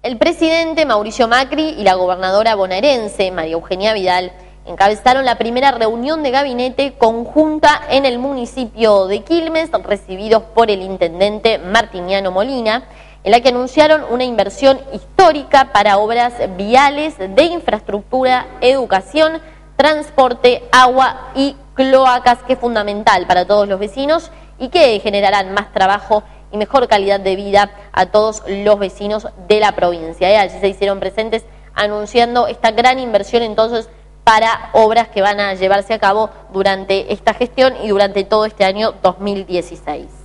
El presidente Mauricio Macri y la gobernadora bonaerense María Eugenia Vidal encabezaron la primera reunión de gabinete conjunta en el municipio de Quilmes, recibidos por el intendente Martiniano Molina, en la que anunciaron una inversión histórica para obras viales, de infraestructura, educación, transporte, agua y cloacas, que es fundamental para todos los vecinos y que generarán más trabajo y mejor calidad de vida a todos los vecinos de la provincia. Allí se hicieron presentes anunciando esta gran inversión entonces para obras que van a llevarse a cabo durante esta gestión y durante todo este año 2016.